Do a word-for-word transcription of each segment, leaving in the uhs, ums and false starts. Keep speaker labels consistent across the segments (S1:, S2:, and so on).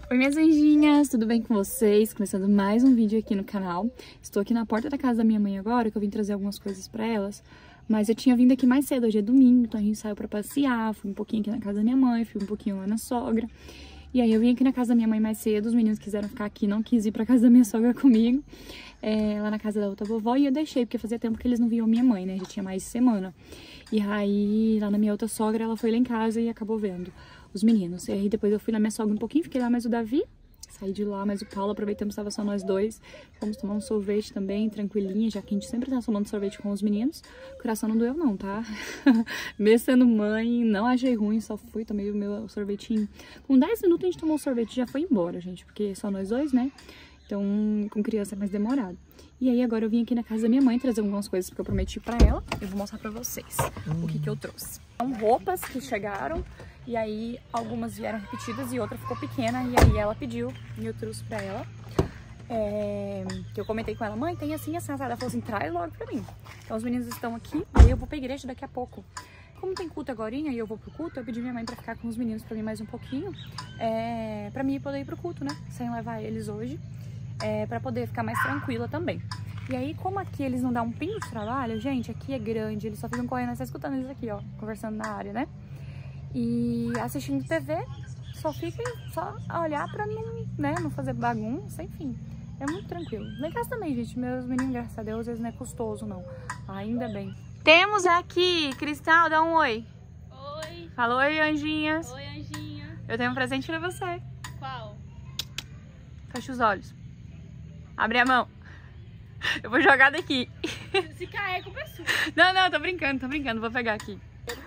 S1: Oi minhas anjinhas, tudo bem com vocês? Começando mais um vídeo aqui no canal. Estou aqui na porta da casa da minha mãe agora, que eu vim trazer algumas coisas pra elas. Mas eu tinha vindo aqui mais cedo, hoje é domingo, então a gente saiu pra passear. Fui um pouquinho aqui na casa da minha mãe, fui um pouquinho lá na sogra. E aí eu vim aqui na casa da minha mãe mais cedo, os meninos quiseram ficar aqui, não quis ir pra casa da minha sogra comigo. É, lá na casa da outra vovó, e eu deixei, porque fazia tempo que eles não viam minha mãe, né? Já tinha mais de semana. E aí, lá na minha outra sogra, ela foi lá em casa e acabou vendo os meninos. E aí depois eu fui na minha sogra um pouquinho, fiquei lá mais o Davi. Saí de lá, mas o Paulo, aproveitamos, estava só nós dois. Fomos tomar um sorvete também, tranquilinha, já que a gente sempre tá tomando sorvete com os meninos. O coração não doeu não, tá? Mesmo sendo mãe, não achei ruim, só fui, tomei o meu sorvetinho. Com dez minutos a gente tomou o sorvete e já foi embora, gente, porque só nós dois, né? Então, com criança é mais demorado. E aí, agora eu vim aqui na casa da minha mãe trazer algumas coisas que eu prometi pra ela. Eu vou mostrar pra vocês hum. o que que eu trouxe. São roupas que chegaram. E aí, algumas vieram repetidas e outra ficou pequena. E aí, ela pediu e eu trouxe pra ela. É... Eu comentei com ela, mãe, tem assim, assim, ela falou assim, traz logo pra mim. Então, os meninos estão aqui. Aí, eu vou pra igreja daqui a pouco. Como tem culto agorinha e eu vou pro culto, eu pedi minha mãe pra ficar com os meninos pra mim mais um pouquinho. É... Pra mim poder ir pro culto, né? Sem levar eles hoje. É... Pra poder ficar mais tranquila também. E aí, como aqui eles não dão um pingo de trabalho, gente, aqui é grande, eles só ficam correndo, você tá escutando eles aqui, ó, conversando na área, né? E assistindo T V, só fiquem só a olhar pra não, né, não fazer bagunça, enfim. É muito tranquilo. Lá em casa também, gente, meus meninos, graças a Deus, eles não é custoso, não. Ainda bem. Temos aqui, Cristal, dá um oi.
S2: Oi.
S1: Fala oi, anjinhas.
S2: Oi, anjinha.
S1: Eu tenho um presente pra você.
S2: Qual?
S1: Fecha os olhos. Abre a mão. Eu vou jogar daqui.
S2: Se cair, culpa é sua.
S1: Não, não, tô brincando, tô brincando. Vou pegar aqui.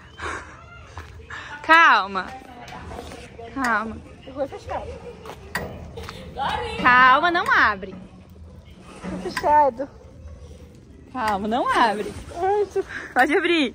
S1: Calma. Calma.
S2: Eu vou fechar.
S1: Calma, não abre.
S2: Tá fechado.
S1: Calma, não abre. Pode abrir.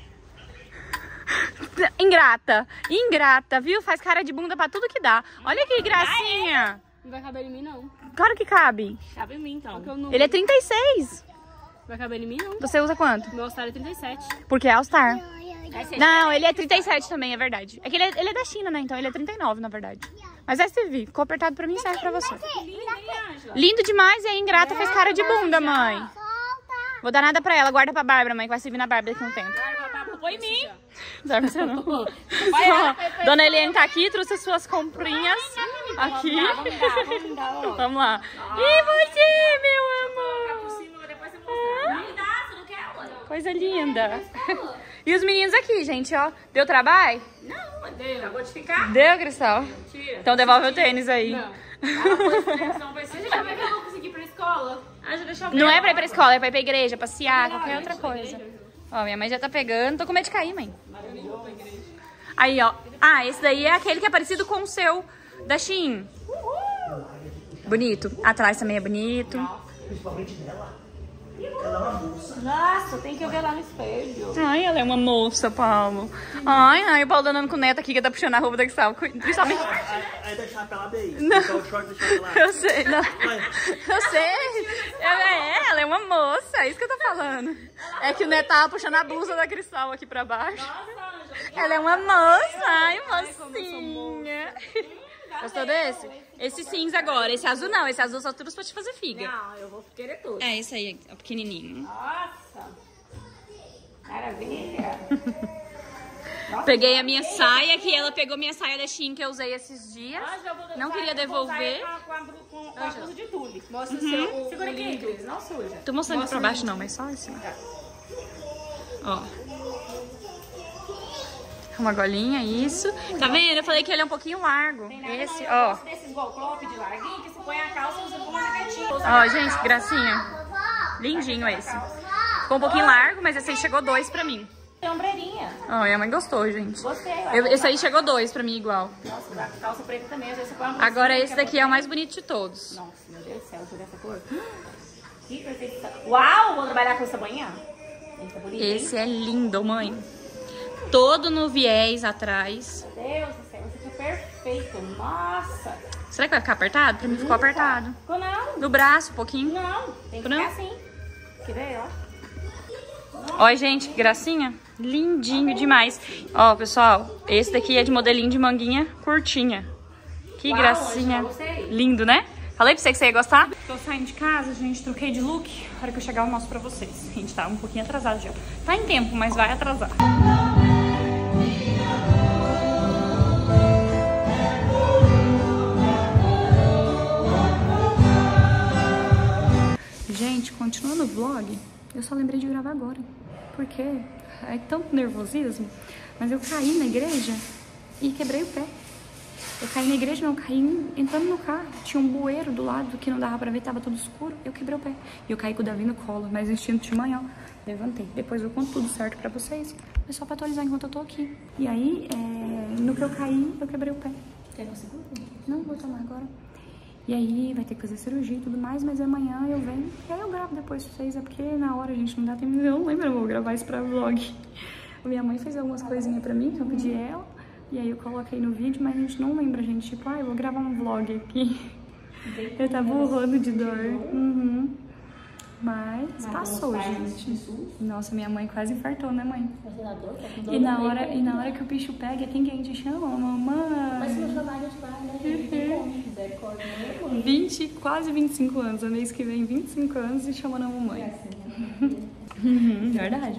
S1: Ingrata. Ingrata, viu? Faz cara de bunda pra tudo que dá. Olha que gracinha.
S2: Não vai caber em mim, não.
S1: Claro que cabe.
S2: Cabe em mim, então. Não...
S1: Ele é trinta e seis.
S2: Vai caber em mim, não.
S1: Você usa quanto?
S2: Meu All-Star é trinta e sete.
S1: Porque é All-Star. Não, ele é trinta e sete também, é verdade. É que ele é, ele é da China, né? Então ele é trinta e nove, na verdade. Mas é esse vi. Ficou apertado pra mim, serve pra você. Lindo demais e a ingrata fez cara de bunda, mãe. Vou dar nada pra ela. Guarda pra Bárbara, mãe, que vai servir na Bárbara daqui a um tempo.
S2: Põe em mim.
S1: Não serve pra você, não. Dona Eliane tá aqui, trouxe as suas comprinhas. Aqui.
S2: Vamos dar, vamos dar, vamos dar.
S1: Vamos lá. E você, meu amor? Coisa linda. E os meninos aqui, gente, ó. Deu trabalho?
S2: Não, deu. Acabou de ficar?
S1: Deu, Cristal?
S2: Mentira.
S1: Então devolve o tênis aí.
S2: Não. Não vai ser. Como é que eu vou conseguir ir pra escola? Ah, já deixa eu ver.
S1: Não é pra ir pra escola, é pra ir pra igreja, passear, qualquer outra coisa. Ó, minha mãe já tá pegando. Tô com medo de cair, mãe. Aí, ó. Ah, esse daí é aquele que é parecido com o seu da Shein. Bonito. Atrás também é bonito.
S3: Principalmente dela. Ela é uma moça.
S2: Nossa, tem que ver lá no espelho.
S1: Ai, ela é uma moça, Paulo. Ai, ai, o Paulo andando com o neto aqui que tá puxando a roupa da Cristal. Principalmente.
S3: Aí, aí deixar pelada aí.
S1: Não.
S3: Então o short deixar pelado.
S1: Eu sei, não. Eu sei. Ela é, ela é uma moça, é isso que eu tô falando. É que o neto tava puxando a blusa da Cristal aqui pra baixo. Ela é uma moça, ai, mocinha. Gostou desse? Esse cinza agora, esse azul não, esse azul só trouxe pra te fazer figa.
S2: Não, eu vou querer tudo.
S1: É, esse aí, é o pequenininho.
S2: Nossa. Maravilha.
S1: Peguei a minha saia, que ela pegou minha saia da Shein que eu usei esses dias. Não queria devolver.
S2: Com a, com, com a blusa de tule. Mostra o seu. Segura aqui, Cris, não suja.
S1: Tô mostrando pra baixo não, mas só assim. Ó. Uma golinha, isso. Tá vendo? Eu falei que ele é um pouquinho largo. Esse, ó.
S2: Desses golclop de larguinho que você põe a calça e usa como jaquetinha.
S1: Ó, gente, gracinha. Lindinho esse. Ficou um pouquinho largo, mas esse aí chegou dois pra mim.
S2: Tem ombreirinha.
S1: Ó, minha mãe gostou, gente.
S2: Gostei.
S1: Eu, esse aí chegou dois pra mim igual.
S2: Nossa, a calça preta também, às vezes você põe uma
S1: Agora esse daqui é o mais bonito de todos.
S2: Nossa, meu Deus do céu, por essa cor. Que perfeição. Uau, vou trabalhar com essa manhã. Esse é bonito,
S1: Esse é lindo, mãe. Todo no viés atrás.
S2: Meu Deus do céu, esse aqui é perfeito. Nossa.
S1: Será que vai ficar apertado? Pra mim ficou apertado.
S2: Ficou não.
S1: No braço, um pouquinho.
S2: Não, tem que
S1: Não?
S2: ficar assim. Quer ver, ó?
S1: Olha, gente, que gracinha. Lindinho demais. Ó, pessoal, esse daqui é de modelinho de manguinha curtinha. Que
S2: Uau,
S1: gracinha.
S2: eu gostei.
S1: Lindo, né? Falei pra você que você ia gostar? Tô saindo de casa, gente, troquei de look. Na hora que eu chegar eu mostro pra vocês. A gente tá um pouquinho atrasado já. Tá em tempo, mas vai atrasar. Gente, continuando o vlog, eu só lembrei de gravar agora. Porque é tanto nervosismo. Mas eu caí na igreja e quebrei o pé. Eu caí na igreja, não, eu caí entrando no carro. Tinha um bueiro do lado que não dava pra ver, tava tudo escuro. Eu quebrei o pé. E eu caí com o Davi no colo, mas instinto de manhã. Levantei. Depois eu conto tudo certo pra vocês. É só pra atualizar enquanto eu tô aqui. E aí, é... no que eu caí, eu quebrei o pé.
S2: Quer que eu segure?
S1: Não, vou tomar agora. E aí vai ter que fazer cirurgia e tudo mais, mas amanhã eu venho. E aí eu gravo depois pra vocês, é porque na hora a gente não dá tempo. Eu não lembro, eu vou gravar isso pra vlog. A minha mãe fez algumas coisinhas pra mim, que eu pedi ela. E aí eu coloquei no vídeo, mas a gente não lembra, gente. Tipo, ah, eu vou gravar um vlog aqui. Eu tava urrando de dor. Uhum. Mas, mas passou, gente. Nossa, minha mãe quase infartou, né, mãe? E na hora, e na hora que o bicho pega, quem que a gente chama? Mamãe.
S2: Mas se não chamar, a gente vai, né? Uhum.
S1: vinte, quase vinte e cinco anos. A mês que vem, vinte e cinco anos e chamando a mamãe. Uhum, verdade.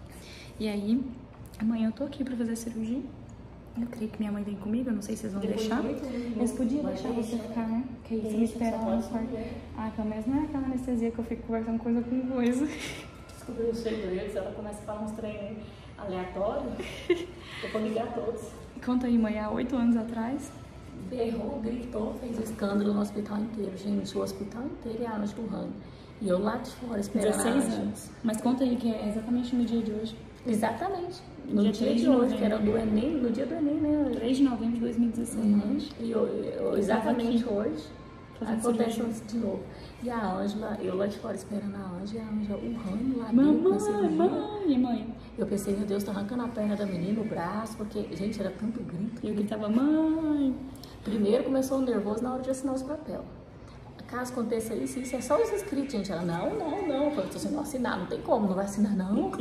S1: E aí, amanhã eu tô aqui pra fazer a cirurgia. Eu creio que minha mãe vem comigo, eu não sei se vocês vão deixar. Eles podiam deixar você ficar, né? Que aí você me espera lá no quarto. Ah, pelo menos não é aquela anestesia que eu fico conversando coisa com coisa.
S2: Descobri os segredos, ela começa a falar uns treinos aleatórios. Eu vou ligar todos.
S1: Conta aí, mãe, há oito anos atrás.
S2: Berrou, gritou, fez escândalo no hospital inteiro. Gente, o hospital inteiro é a Ângela urrando. E eu lá de fora esperando.
S1: dezesseis anos. Mas conta aí que é exatamente no dia de hoje.
S2: Exatamente. No dia, dia de hoje, que era do Enem, no dia do Enem, né?
S1: três de novembro de dois mil e dezesseis.
S2: Uhum. E eu, eu, exatamente hoje, acontece isso de novo. E a Ângela, eu lá de fora esperando a Ângela, e a Ângela urrando lá dentro na cirurgia.
S1: Mamãe, mãe.
S2: Eu pensei, meu Deus, tá arrancando a perna da menina, o braço, porque, gente, era tanto grito.
S1: E eu gritava, mãe.
S2: Primeiro começou o nervoso na hora de assinar os papéis. Caso aconteça isso, isso é só os inscritos, gente. Ela, não, não, não. Eu falei, se você não assinar, não tem como, não vai assinar, não.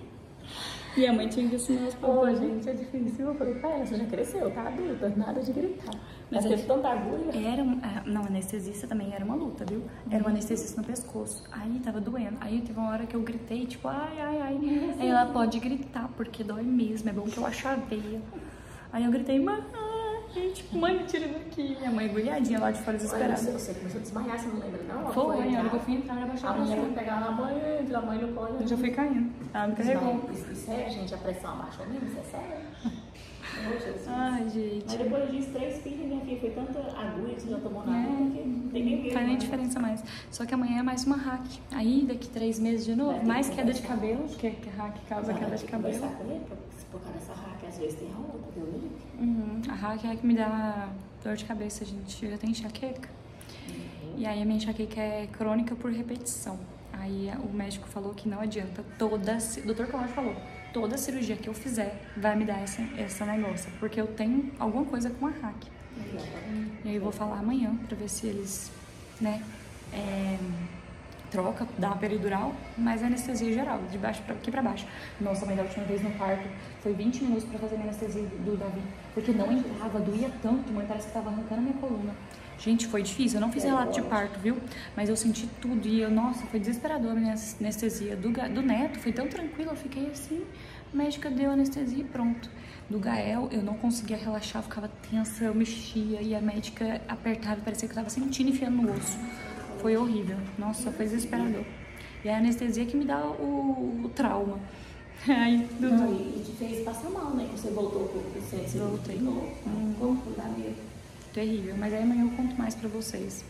S1: E a mãe tinha que assinar os papéis.
S2: Pô, gente, é difícil. Eu falei, pai, você já cresceu, tá adulta, nada de gritar. Mas teve tanta agulha.
S1: Era, um, não, anestesista também era uma luta, viu? Era um anestesista no pescoço. Aí tava doendo. Aí teve uma hora que eu gritei, tipo, ai, ai, ai. Aí ela pode gritar, porque dói mesmo. É bom que eu acho a veia. Aí eu gritei, mãe. Tipo, mãe, me tira daqui. Minha mãe agulhadinha lá de fora desesperada.
S2: Você, você começou a desmaiar, você não lembra, não?
S1: Foi, foi a hora que eu fui entrar, ela baixou
S2: a mulher foi pegar na mãe, a mãe no colo.
S1: Eu já fui caindo. Ela me carregou.
S2: Isso, isso é, gente, a pressão abaixou mesmo, isso é sério? Oh, Jesus.
S1: Ai, gente.
S2: Mas depois disso, três filhos, minha filha, foi tanta agulha que você já tomou na mão, que não tem nem
S1: Não faz nem diferença mais. Só que amanhã é mais uma hack. Aí, daqui três meses de novo, mais queda de cabelo, porque a hack causa queda de cabelo.
S2: Por causa dessa hack, às vezes tem a outra, viu?
S1: Uhum. A hack é que me dá dor de cabeça, gente. Eu já tenho enxaqueca. Uhum. E aí a minha enxaqueca é crônica por repetição. Aí o médico falou que não adianta. Toda, o doutor Cláudio falou, toda cirurgia que eu fizer vai me dar essa, essa negócio. Porque eu tenho alguma coisa com a hack. Uhum. E aí eu vou falar amanhã pra ver se eles, né, é, troca, dá uma peridural, mas é anestesia geral, de baixo pra aqui pra baixo. Nossa, mãe, da última vez no parto, foi vinte minutos pra fazer a minha anestesia do, do Davi. Porque não entrava, doía tanto, mãe, parece que tava arrancando a minha coluna. Gente, foi difícil, eu não fiz relato de parto, viu? Mas eu senti tudo e eu, nossa, foi desesperador a minha anestesia. Do, do Neto, foi tão tranquilo, eu fiquei assim, a médica deu anestesia e pronto. Do Gael, eu não conseguia relaxar, eu ficava tensa, eu mexia e a médica apertava e parecia que eu tava sentindo enfiando no osso. Foi horrível, nossa, foi desesperador. E a anestesia que me dá o, o trauma. Aí, Dudu.
S2: Não, e te fez passar mal, né? Que você voltou pro centro, você
S1: voltei.
S2: Hum. Como que dá medo?
S1: Terrível, mas aí amanhã eu conto mais pra vocês.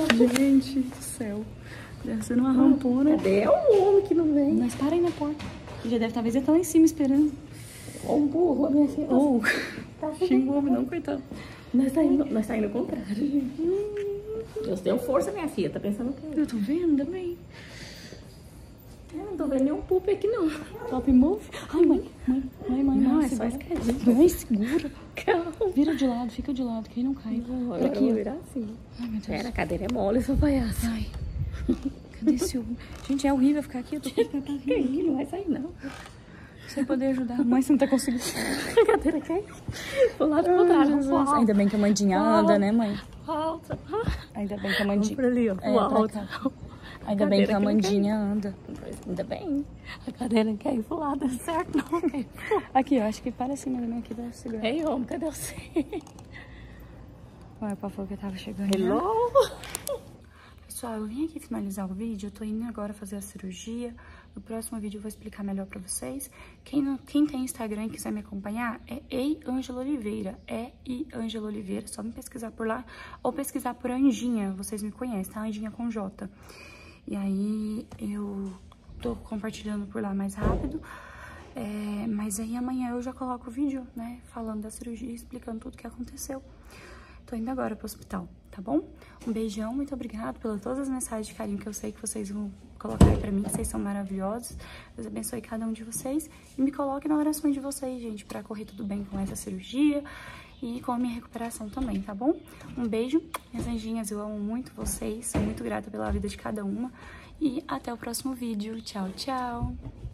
S1: Gente do céu, deve ser uma rampona.
S2: Cadê o homem que não vem?
S1: Mas para aí na porta. Já deve talvez estar lá em cima esperando.
S2: Ou um burro, minha filha.
S1: Ou, xinga o homem não, coitado.
S2: Nós tá indo, nós tá indo ao contrário. Deus deu força, minha filha, tá pensando o quê?
S1: Eu tô vendo também.
S2: Eu não tô vendo nenhum pup aqui, não.
S1: Top move? Ai, mãe, mãe, mãe, mãe.
S2: Não,
S1: não,
S2: é só esquerdinho.
S1: Vai, segura. Calma. Vira de lado, fica de lado, que aí não cai.
S2: Não,
S1: Por aqui,
S2: eu vou virar assim.
S1: Ai, meu Deus.
S2: Pera, a cadeira é mole, sua palhaça.
S1: Ai, cadê esse homem? Gente, é horrível ficar aqui, eu tô com o pé pra
S2: Que não vai sair, não.
S1: Você poder ajudar. Mãe, você não tá conseguindo.
S2: A cadeira caiu. Pro lado contrário.
S1: Nossa, ainda bem que a Mandinha anda, né, mãe?
S2: Volta.
S1: Ainda bem que a Mandinha...
S2: Vamos pra ali, ó.
S1: É, pra
S2: Volta.
S1: cá. Ainda bem que a Mandinha anda. Ainda bem.
S2: A cadeira caiu pro lado, certo? Não, caiu.
S1: Aqui, ó. Acho que para assim, mas aqui dá segurar.
S2: Ei, homem, cadê você?
S1: Ué, o papai falou que eu tava chegando.
S2: Hello?
S1: Pessoal, eu vim aqui finalizar o vídeo. Eu tô indo agora fazer a cirurgia. No próximo vídeo eu vou explicar melhor pra vocês. Quem, não, quem tem Instagram e quiser me acompanhar, é Ei Ângela Oliveira. É I Ângela Oliveira. Só me pesquisar por lá. Ou pesquisar por Anjinha. Vocês me conhecem, tá? Anjinha com J. E aí eu tô compartilhando por lá mais rápido. É, mas aí amanhã eu já coloco o vídeo, né? Falando da cirurgia, explicando tudo o que aconteceu. Tô indo agora pro hospital, tá bom? Um beijão, muito obrigado pelas todas as mensagens de carinho que eu sei que vocês vão colocar aí pra mim, que vocês são maravilhosos. Deus abençoe cada um de vocês. E me coloque na oração de vocês, gente, pra correr tudo bem com essa cirurgia e com a minha recuperação também, tá bom? Um beijo, minhas anjinhas, eu amo muito vocês, sou muito grata pela vida de cada uma. E até o próximo vídeo. Tchau, tchau!